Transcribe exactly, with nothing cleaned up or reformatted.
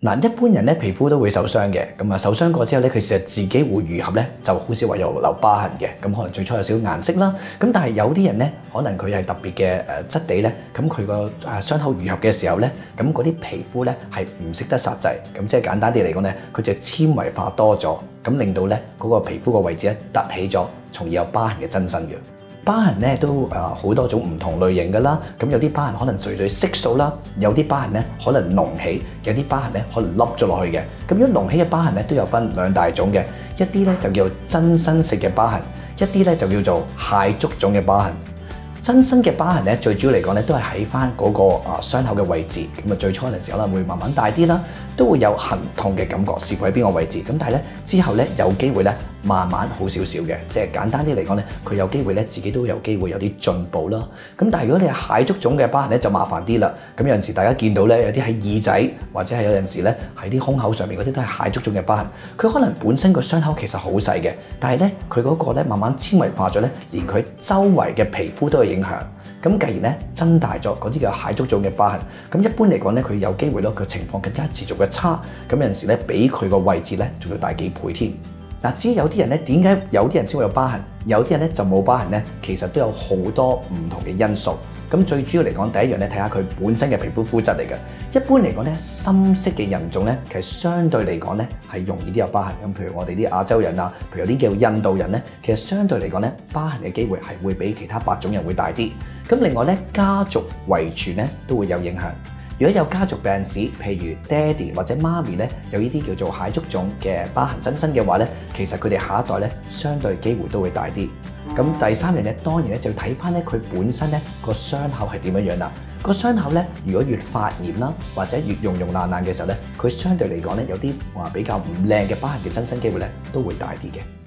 嗱，一般人咧皮膚都會受傷嘅，咁啊受傷過之後咧，佢其實自己會愈合咧，就好少話有留疤痕嘅。咁可能最初有少少顏色啦，咁但係有啲人咧，可能佢係特別嘅誒質地咧，咁佢個誒傷口愈合嘅時候咧，咁嗰啲皮膚咧係唔識得殺滯，咁即係簡單啲嚟講咧，佢就纖維化多咗，咁令到咧嗰個皮膚個位置咧凸起咗，從而有疤痕嘅增生嘅。疤痕咧都誒好多種唔同類型㗎啦，咁有啲疤痕可能純粹色素啦，有啲疤痕咧可能隆起，有啲疤痕咧可能凹咗落去嘅。咁如果隆起嘅疤痕咧都有分兩大種嘅，一啲咧就叫做增生性嘅疤痕，一啲咧就叫做蟹足腫嘅疤痕。增生嘅疤痕咧，最主要嚟講咧，都係喺翻嗰個啊傷口嘅位置。咁啊，最初嗰陣時可能會慢慢大啲啦，都會有痕痛嘅感覺，視乎喺邊個位置。咁但係咧之後咧有機會咧慢慢好少少嘅，即係簡單啲嚟講咧，佢有機會咧自己都有機會有啲進步啦。咁但係如果你係蟹足腫嘅疤痕咧，就麻煩啲啦。咁有陣時大家見到咧，有啲喺耳仔或者係有陣時咧喺啲胸口上面嗰啲都係蟹足腫嘅疤痕。佢可能本身個傷口其實好細嘅，但係咧佢嗰個咧慢慢纖維化咗咧，連佢周圍嘅皮膚都有影響。咁繼而咧增大咗嗰啲叫蟹足腫嘅疤痕。咁一般嚟講咧，佢有機會咯，佢情況更加持續嘅差。咁有陣時咧，比佢個位置咧仲要大幾倍添。嗱，至於有啲人咧，點解有啲人先會有疤痕，有啲人咧就冇疤痕咧？其實都有好多唔同嘅因素。咁最主要嚟講，第一樣咧睇下佢本身嘅皮膚膚質嚟嘅。一般嚟講咧，深色嘅人種咧，其實相對嚟講咧係容易啲有疤痕。咁譬如我哋啲亞洲人啊，譬如有啲叫印度人咧，其實相對嚟講咧，疤痕嘅機會係會比其他白種人會大啲。咁另外咧，家族遺傳咧都會有影響。如果有家族病史，譬如爹哋或者媽咪咧有呢啲叫做蟹足腫嘅疤痕增生嘅話咧，其實佢哋下一代咧相對機會都會大啲。咁第三樣咧，當然咧就要睇翻咧佢本身咧個傷口係點樣樣啦。個傷口咧如果越發炎啦，或者越溶溶爛爛嘅時候咧，佢相對嚟講咧有啲話比較唔靚嘅疤痕嘅增生機會咧都會大啲嘅。